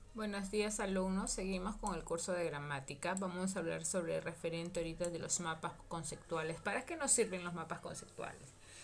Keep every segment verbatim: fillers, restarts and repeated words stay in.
Buenos días, alumnos. Seguimos con el curso de gramática. Vamos a hablar sobre el referente ahorita de los mapas conceptuales. ¿Para qué nos sirven los mapas conceptuales?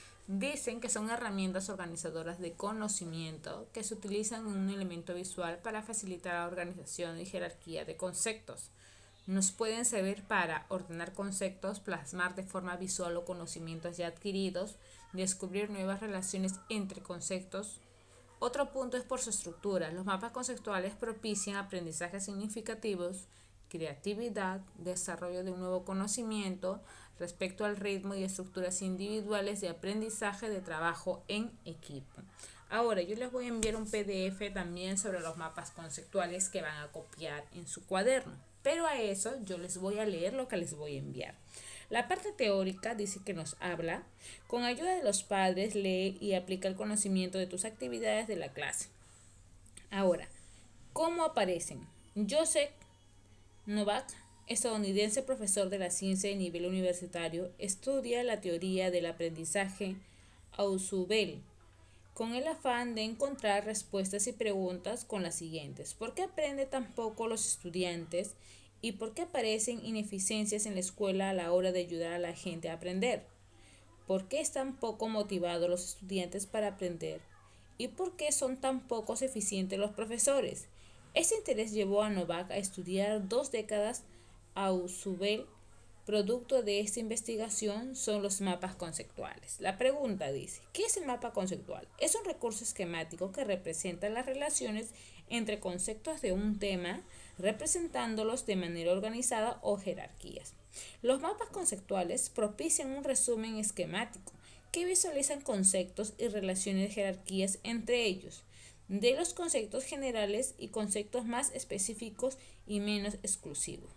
Dicen que son herramientas organizadoras de conocimiento que se utilizan en un elemento visual para facilitar la organización y jerarquía de conceptos. Nos pueden servir para ordenar conceptos, plasmar de forma visual los conocimientos ya adquiridos, descubrir nuevas relaciones entre conceptos. Otro punto es por su estructura. Los mapas conceptuales propician aprendizajes significativos, creatividad, desarrollo de un nuevo conocimiento respecto al ritmo y estructuras individuales de aprendizaje de trabajo en equipo. Ahora yo les voy a enviar un P D F también sobre los mapas conceptuales que van a copiar en su cuaderno. Pero a eso yo les voy a leer lo que les voy a enviar. La parte teórica dice que nos habla: con ayuda de los padres, lee y aplica el conocimiento de tus actividades de la clase. Ahora, ¿cómo aparecen? Joseph Novak, estadounidense, profesor de la ciencia de nivel universitario, estudia la teoría del aprendizaje Ausubel con el afán de encontrar respuestas y preguntas con las siguientes: ¿por qué aprende tan poco los estudiantes? ¿Y por qué aparecen ineficiencias en la escuela a la hora de ayudar a la gente a aprender? ¿Por qué están poco motivados los estudiantes para aprender? ¿Y por qué son tan pocos eficientes los profesores? Este interés llevó a Novak a estudiar dos décadas a Ausubel. Producto de esta investigación son los mapas conceptuales. La pregunta dice: ¿qué es el mapa conceptual? Es un recurso esquemático que representa las relaciones entre conceptos de un tema, representándolos de manera organizada o jerarquías. Los mapas conceptuales propician un resumen esquemático que visualizan conceptos y relaciones de jerarquías entre ellos, de los conceptos generales y conceptos más específicos y menos exclusivos.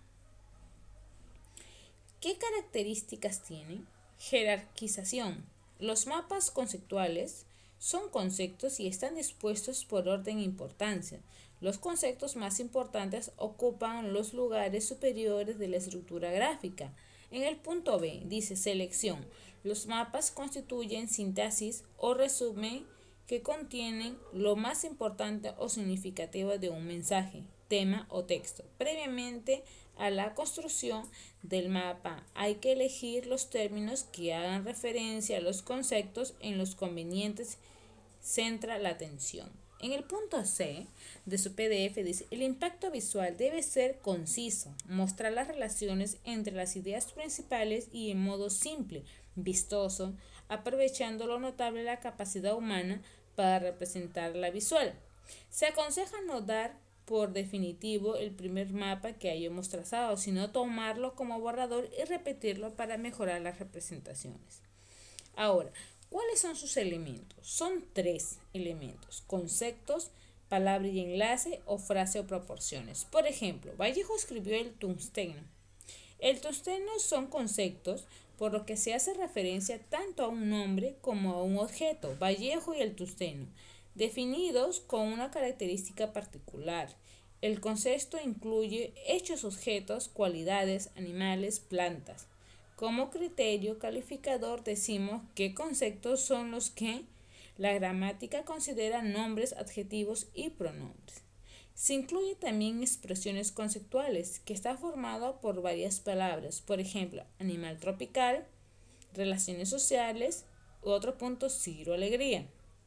¿Qué características tienen? Jerarquización. Los mapas conceptuales son conceptos y están dispuestos por orden e importancia. Los conceptos más importantes ocupan los lugares superiores de la estructura gráfica. En el punto B dice selección. Los mapas constituyen sintaxis o resumen que contienen lo más importante o significativo de un mensaje, tema o texto. Previamente a la construcción del mapa hay que elegir los términos que hagan referencia a los conceptos en los convenientes. Centra la atención. En el punto C de su P D F dice: el impacto visual debe ser conciso, mostrar las relaciones entre las ideas principales y en modo simple, vistoso, aprovechando lo notable de la capacidad humana para representar la visual. Se aconseja no dar por definitivo el primer mapa que hayamos trazado, sino tomarlo como borrador y repetirlo para mejorar las representaciones. Ahora, ¿cuáles son sus elementos? Son tres elementos: conceptos, palabra y enlace, o frase o proporciones. Por ejemplo, Vallejo escribió el tungsteno. El tungsteno son conceptos, por lo que se hace referencia tanto a un nombre como a un objeto, Vallejo y el tungsteno, definidos con una característica particular. El concepto incluye hechos, objetos, cualidades, animales, plantas. Como criterio calificador decimos qué conceptos son los que la gramática considera nombres, adjetivos y pronombres. Se incluye también expresiones conceptuales, que está formado por varias palabras, por ejemplo, animal tropical, relaciones sociales, otro punto, siglo, alegría.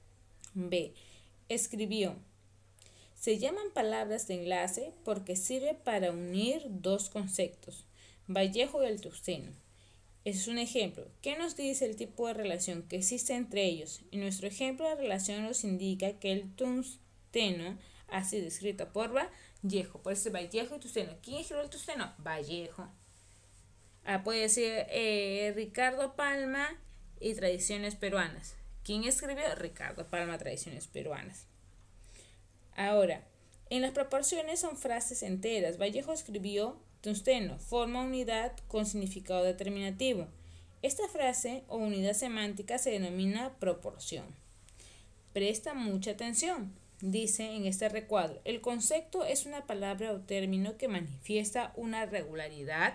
B. Escribió. Se llaman palabras de enlace porque sirve para unir dos conceptos, Vallejo y el tungsteno. Ese es un ejemplo. ¿Qué nos dice el tipo de relación que existe entre ellos? En nuestro ejemplo, la relación nos indica que el tungsteno ha sido escrito por Vallejo. Por eso Vallejo y tungsteno. ¿Quién escribió el tungsteno? Vallejo. Ah, puede ser eh, Ricardo Palma y Tradiciones Peruanas. ¿Quién escribió? Ricardo Palma, Tradiciones Peruanas. Ahora, en las proporciones son frases enteras. Vallejo escribió tungsteno, forma unidad con significado determinativo. Esta frase o unidad semántica se denomina proporción. Presta mucha atención. Dice en este recuadro: el concepto es una palabra o término que manifiesta una regularidad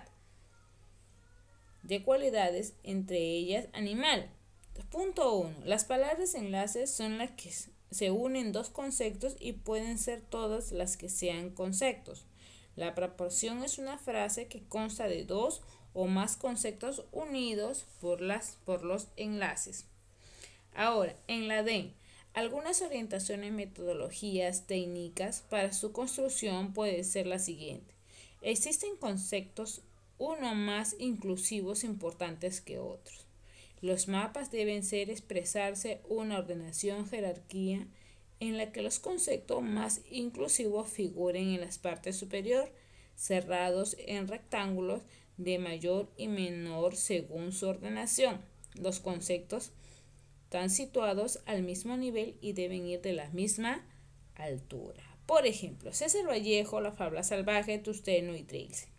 de cualidades, entre ellas animal. Punto uno. Las palabras enlaces son las que se unen dos conceptos y pueden ser todas las que sean conceptos. La proporción es una frase que consta de dos o más conceptos unidos por, las, por los enlaces. Ahora, en la D, algunas orientaciones, metodologías, técnicas para su construcción puede ser la siguiente. Existen conceptos uno más inclusivos importantes que otros. Los mapas deben ser expresarse una ordenación jerarquía en la que los conceptos más inclusivos figuren en las partes superior, cerrados en rectángulos de mayor y menor según su ordenación. Los conceptos están situados al mismo nivel y deben ir de la misma altura. Por ejemplo, César Vallejo, La Fábula Salvaje, Tusteno y Trilce.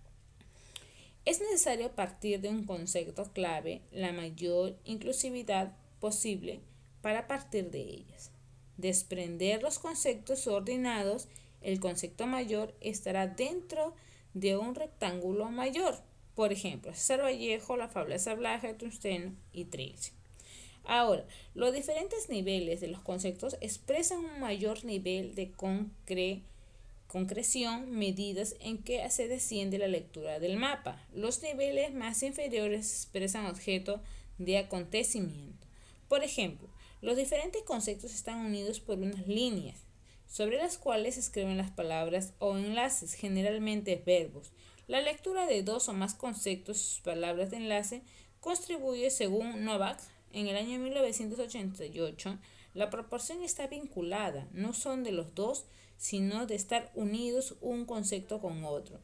Es necesario partir de un concepto clave, la mayor inclusividad posible para partir de ellas. Desprender los conceptos ordenados, el concepto mayor estará dentro de un rectángulo mayor. Por ejemplo, César Vallejo, La Fábula Salvaje, Tusteno y Trilce. Ahora, los diferentes niveles de los conceptos expresan un mayor nivel de concre concreción, medidas en que se desciende la lectura del mapa. Los niveles más inferiores expresan objeto de acontecimiento. Por ejemplo, los diferentes conceptos están unidos por unas líneas, sobre las cuales se escriben las palabras o enlaces, generalmente verbos. La lectura de dos o más conceptos y sus palabras de enlace contribuye, según Novak, en el año mil novecientos ochenta y ocho, la proporción está vinculada, no son de los dos, sino de estar unidos un concepto con otro,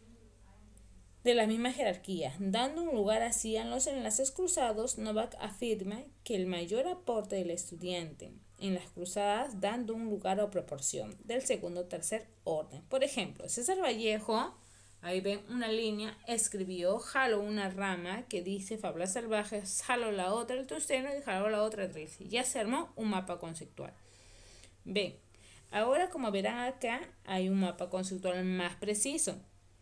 de la misma jerarquía. Dando un lugar así a los enlaces cruzados, Novak afirma que el mayor aporte del estudiante en las cruzadas, dando un lugar o proporción del segundo o tercer orden. Por ejemplo, César Vallejo, ahí ven una línea, escribió, jaló una rama que dice Fábulas Salvajes, jaló la otra el Tusteno y jaló la otra el Trilce. Ya se armó un mapa conceptual. Ven, ahora como verán acá hay un mapa conceptual más preciso.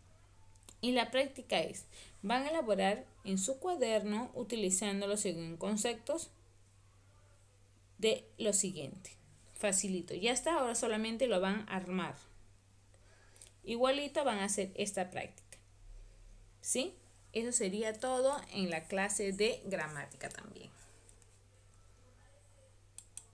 Y la práctica es, van a elaborar en su cuaderno utilizando los siguientes conceptos de lo siguiente. Facilito, ya está, ahora solamente lo van a armar. Igualito van a hacer esta práctica. ¿Sí? Eso sería todo en la clase de gramática también.